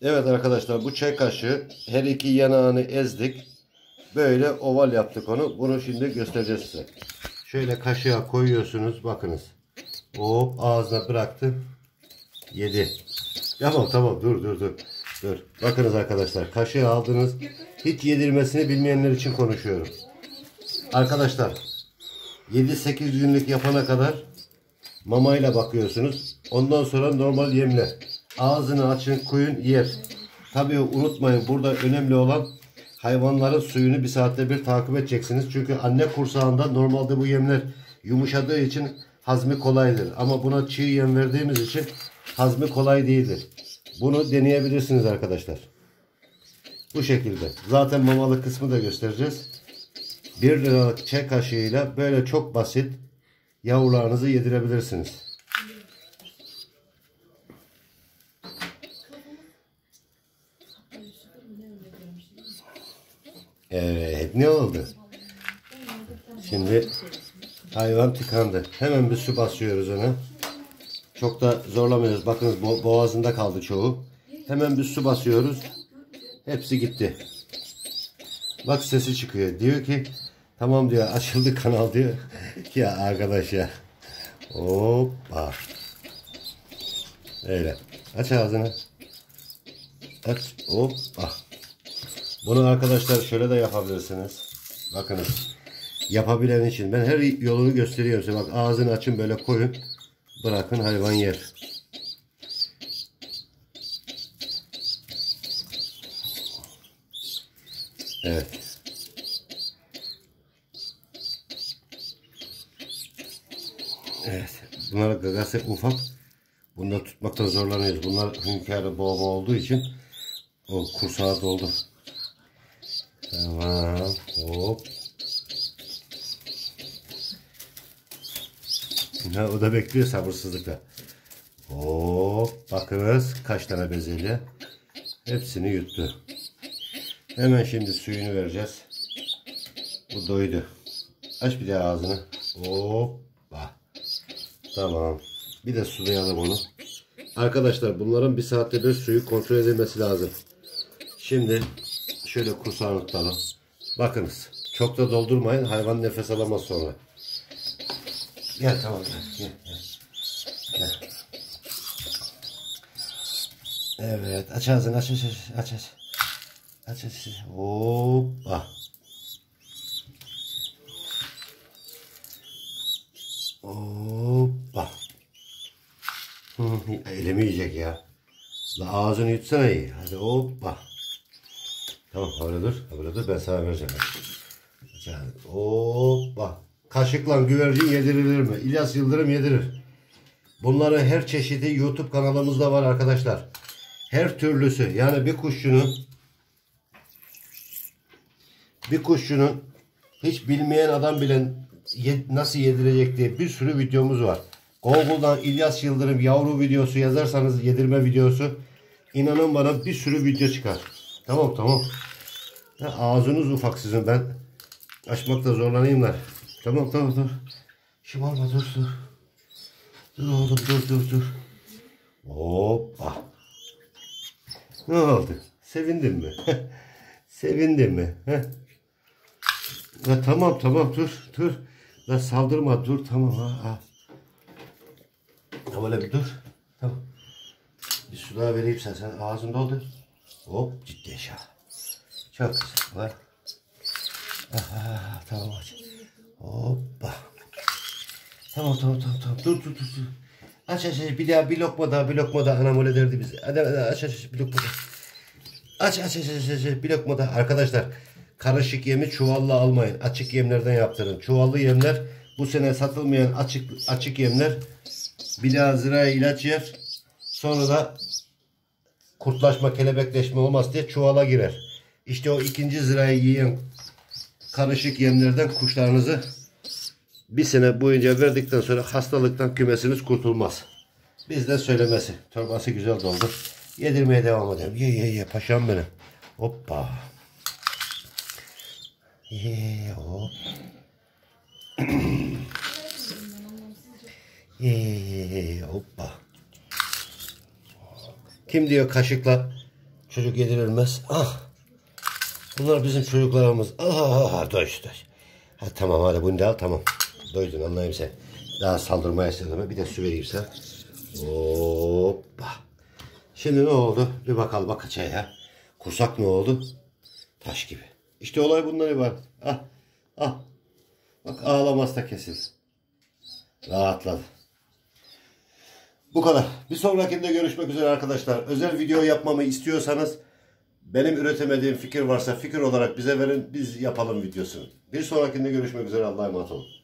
Evet arkadaşlar, bu çay kaşığı her iki yanağını ezdik. Böyle oval yaptık onu. Bunu şimdi göstereceğiz size. Şöyle kaşığa koyuyorsunuz. Bakınız. Hop, ağzına bıraktı. Yedi. Tamam dur. Bakınız arkadaşlar, kaşığı aldınız. Hiç yedirmesini bilmeyenler için konuşuyorum. Arkadaşlar 7-8 günlük yapana kadar mamayla bakıyorsunuz. Ondan sonra normal yemle. Ağzını açın, koyun, yer. Tabii unutmayın, burada önemli olan hayvanların suyunu bir saatte bir takip edeceksiniz. Çünkü anne kursağında normalde bu yemler yumuşadığı için hazmi kolaydır. Ama buna çiğ yem verdiğimiz için hazmi kolay değildir. Bunu deneyebilirsiniz arkadaşlar. Bu şekilde. Zaten mamalı kısmı da göstereceğiz. 1 liralık çay kaşığıyla böyle çok basit yavrularınızı yedirebilirsiniz. Evet, ne oldu? Şimdi hayvan tıkandı. Hemen bir su basıyoruz ona. Çok da zorlamıyoruz. Bakınız boğazında kaldı çoğu. Hemen bir su basıyoruz. Hepsi gitti. Bak, sesi çıkıyor. Diyor ki tamam diyor, açıldı kanal diyor. Ya arkadaş ya. Hoppa. Öyle. Aç ağzını. Aç. Hoppa. Bunu arkadaşlar şöyle de yapabilirsiniz. Bakınız. Yapabilen için ben her yolunu gösteriyorum size. Bak, ağzını açın, böyle koyun. Bırakın, hayvan yer. Evet. Evet. Bunların gagası ufak. Bunları tutmakta zorlanıyoruz. Bunlar hünkârı boğma olduğu için o kursağı doldu. Tamam. Hop. Ha, o da bekliyor sabırsızlıkla. Hop. Bakınız kaç tane bezelye. Hepsini yuttu. Hemen şimdi suyunu vereceğiz. Bu doydu. Aç bir daha ağzını. Hoppa. Tamam. Bir de sulayalım onu. Arkadaşlar, bunların bir saatte bir suyu kontrol edilmesi lazım. Şimdi şöyle kursağını tutalım. Bakınız. Çok da doldurmayın. Hayvan nefes alamaz sonra. Gel, tamam. Gel. Evet. Aç ağzını. Aç. Hoppa. Hoppa. Elimi yiyecek ya. La, ağzını yutsana iyi. Hadi hoppa. Tamam, öyle dur. Ben sana vereceğim. Hoppa. Kaşıkla güvercin yedirilir mi? İlyas Yıldırım yedirir. Bunların her çeşidi YouTube kanalımızda var arkadaşlar. Her türlüsü. Yani bir kuşçunun hiç bilmeyen adam bile nasıl yedirecek diye bir sürü videomuz var. Google'dan İlyas Yıldırım yavru videosu yazarsanız, yedirme videosu, inanın bana bir sürü video çıkar. Tamam. Ya, ağzınız ufak sizin, ben açmakta zorlanayımlar. Tamam. Dur. Şımarma, dur. Dur oğlum, dur. Hoppa. Ne oldu? Sevindin mi? Sevindin mi? Ya, tamam, dur. La, saldırma, dur, tamam. Ha. Böyle bir dur. Tamam. Bir su daha vereyim sen ağzını doldur. Hop, ciddi yaşa. Çok güzel. Var. Tamam, aç. Hoppa. Tamam. Dur. Aç. Bir lokma daha. Anam öyle derdi bize. Hadi aç bir lokma daha. Aç. Bir lokma daha. Arkadaşlar, karışık yemi çuvalla almayın. Açık yemlerden yaptırın. Çuvallı yemler, bu sene satılmayan açık yemler, bila ziraya ilaç yer. Sonra da kurtlaşma, kelebekleşme olmaz diye çuvala girer. İşte o ikinci zirayı yiyen karışık yemlerden kuşlarınızı bir sene boyunca verdikten sonra hastalıktan kümesiniz kurtulmaz. Bizden söylemesi. Torbası güzel doldu. Yedirmeye devam edelim. Ye paşam benim. Hoppa. Hop. Hoppa. Kim diyor kaşıkla Çocuk yedirilmez. Ah. Bunlar bizim çocuklarımız. Ah, doy. Ha, tamam hadi bunu da al, tamam. Doydun, anlayayım sen. Daha saldırmaya istedin. Bir de su vereyim sen. Hoppa. Şimdi ne oldu? Bir bakalım bak çaya. Kursak ne oldu? Taş gibi. İşte olay bundan ibaret. Ah. Ah. Bak ağlamaz da kesin. Rahatladı. Bu kadar. Bir sonrakinde görüşmek üzere arkadaşlar. Özel video yapmamı istiyorsanız, benim üretemediğim fikir varsa fikir olarak bize verin. Biz yapalım videosunu. Bir sonrakinde görüşmek üzere. Allah'a emanet olun.